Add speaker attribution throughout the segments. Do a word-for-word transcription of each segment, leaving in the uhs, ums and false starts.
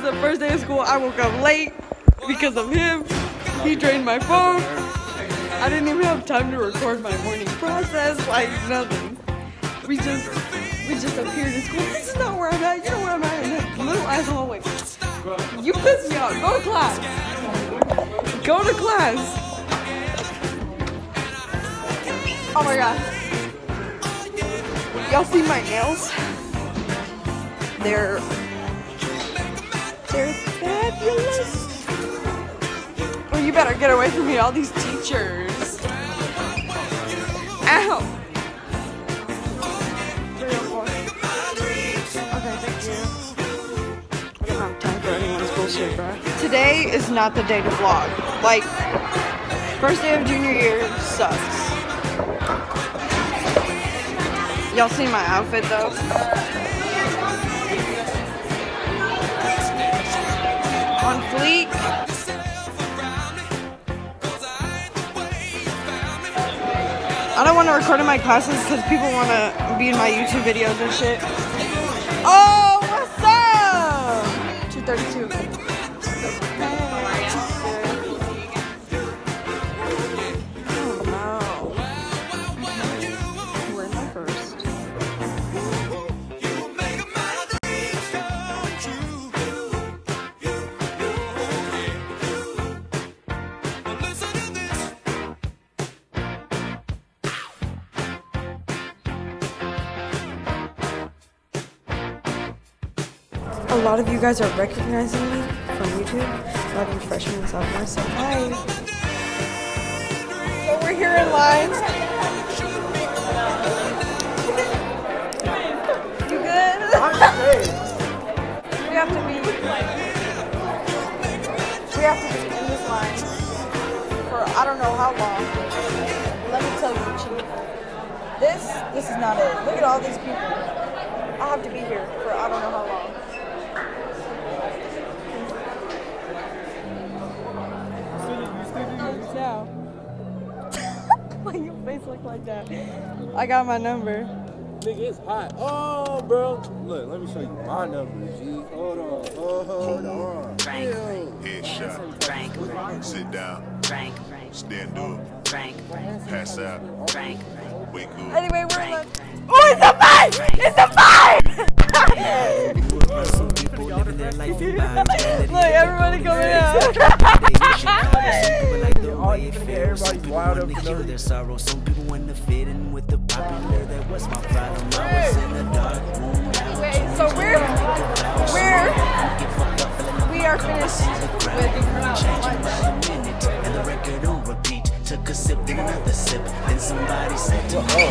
Speaker 1: the first day of school. I woke up late because of him. He drained my phone. I didn't even have time to record my morning process, like nothing. We just, we just appeared in school. This is not where I'm at. You know where I'm at in that little ass hallway. You piss me off. Go to class. Go to class. Oh my god. Y'all see my nails? They're, they're fabulous. Oh, you better get away from me, all these teachers. Ow. three oh four. Okay, thank you. I don't have time for anyone's bullshit, bro. Today is not the day to vlog. Like, first day of junior year sucks. Y'all see my outfit though? On fleek. I don't want to record in my classes because people want to be in my YouTube videos and shit. Oh, what's up? two thirty-two. A lot of you guys are recognizing me from YouTube. A lot of you freshmen and sophomores, so hi. So we're here in line. You good? We have to be. We have to be in this line for I don't know how long. Let me tell you, Chief. This, this is not it. Look at all these people. I have to be here for I don't know how long. Now. Why your face look like that? I got my number.
Speaker 2: Nigga, it's hot. Oh, bro. Look, let me show you my number, G. Hold on. Hold on.
Speaker 3: Headshot. Sit down. Stand up. Pass out. Wake up.
Speaker 1: Anyway, we're like, oh, it's a fight! It's a fight! Look, everybody coming out.
Speaker 2: Everybody's wild up for
Speaker 4: their sorrow. Some people want to fit in with the popular. That was my problem. I was in the dark room.
Speaker 1: Anyway, so we're we're we are finished with
Speaker 4: and the record on repeat. Took a sip, then another sip, then somebody said to me,
Speaker 2: oh,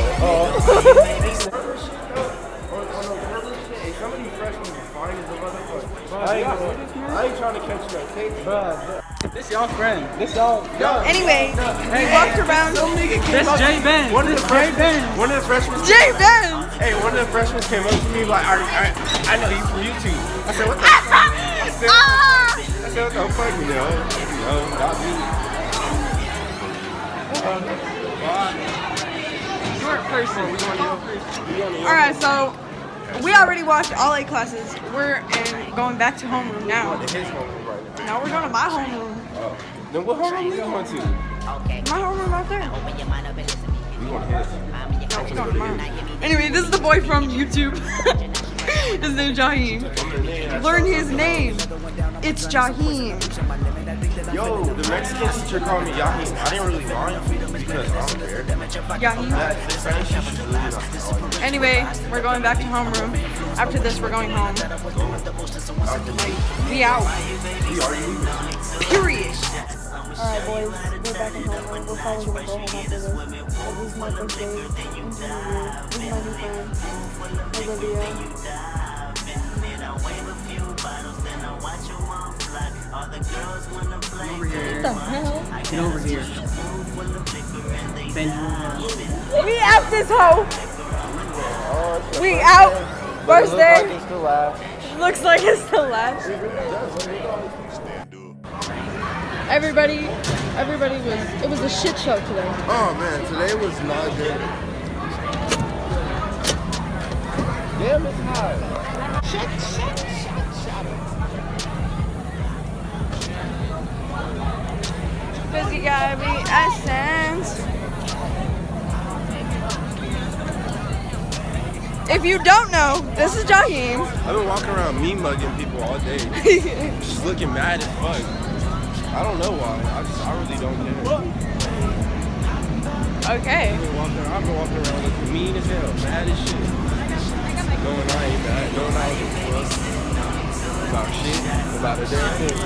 Speaker 2: some of these freshmen are fine as a motherfucker. I ain't, I ain't trying to catch you, okay? Bruh,
Speaker 5: this y'all friend. This y'all.
Speaker 1: Anyway, we walked around.
Speaker 5: This Jay Ben.
Speaker 2: One of the freshmen. One of the freshmen.
Speaker 1: Jay Ben.
Speaker 2: Hey, one of the freshmen came up to me like, I, I, I know you from YouTube. I said, what the fuck? I said, I said, what the fuck, you know? You know, not me.
Speaker 1: Short person. All right, so we already watched all eight classes. We're in, going back to homeroom now. Now we're going to my homeroom.
Speaker 2: Oh. Then what homeroom we going to?
Speaker 1: My homeroom right there.
Speaker 2: We going to his.
Speaker 1: No, we're going to mine. Anyway, this is the boy from YouTube. His name's Jaheem. Learn his name. It's Jaheem.
Speaker 2: Yo, the Mexican teacher called me Jaheem. I didn't really mind because I don't care.
Speaker 1: Jaheem. Anyway, we're going back to homeroom. After this, we're going home. We out. Period. Alright, boys. We're back in homeroom. We're probably going to go home after this. This is my first day in junior year. This is my new friend, Olivia.
Speaker 5: Over here.
Speaker 1: What the hell?
Speaker 5: Get over here. Benjamin.
Speaker 1: We out this hoe. We out. First day. Looks like it's the last. Everybody, everybody was, it was a shit show today.
Speaker 2: Oh man, today was not good. Damn, it's hot. Shut, shut, shut, shut.
Speaker 1: Busy gotta be essence. If you don't know, this is Jaheim.
Speaker 2: I've been walking around me mugging people all day. Just looking mad as fuck. I don't know why. I just, I really don't care.
Speaker 1: Okay.
Speaker 2: I've been walking, I've been walking around looking mean as hell, mad as shit. Knowing I ain't bad, knowing I don't give a fuck about shit, about a damn thing.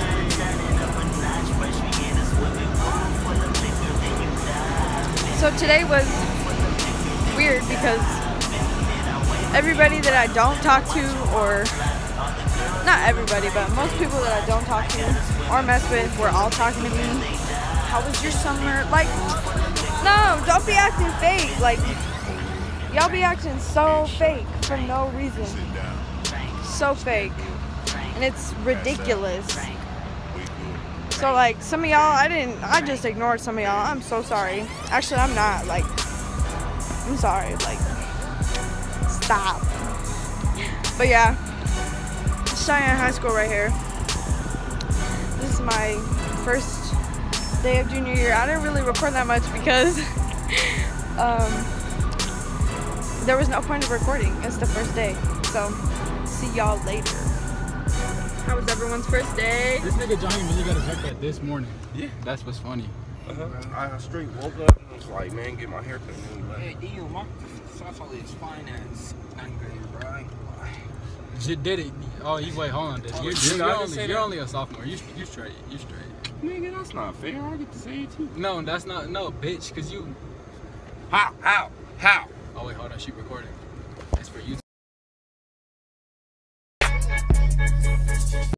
Speaker 1: So today was weird because everybody that I don't talk to, or not everybody, but most people that I don't talk to or mess with, were all talking to me. How was your summer? Like, no, don't be acting fake. Like, y'all be acting so fake for no reason. So fake. And it's ridiculous. So, like, some of y'all, I didn't, I just ignored some of y'all. I'm so sorry. Actually, I'm not. Like, I'm sorry. Like, stop. But yeah, Cheyenne High School right here. This is my first day of junior year. I didn't really record that much because um, there was no point of recording. It's the first day. So, see y'all later. How was everyone's first day?
Speaker 5: This nigga Johnny really got his haircut this morning.
Speaker 2: Yeah.
Speaker 5: That's what's funny.
Speaker 2: Uh-huh. I straight woke up and was like, man, get my hair cut.
Speaker 6: Hey, damn, my Sasol is fine as angry, bro.
Speaker 5: You did it. Oh, you wait, hold on. Dude.
Speaker 2: Oh,
Speaker 5: You're,
Speaker 2: did
Speaker 5: you're,
Speaker 2: I just
Speaker 5: only,
Speaker 2: say
Speaker 5: you're
Speaker 2: that?
Speaker 5: only a sophomore. You you straight. You straight.
Speaker 2: Nigga, that's not fair. I get to say it too.
Speaker 5: No, that's not. No, bitch. Cause you.
Speaker 2: How? How? How?
Speaker 5: Oh wait, hold on. She recording. That's for you.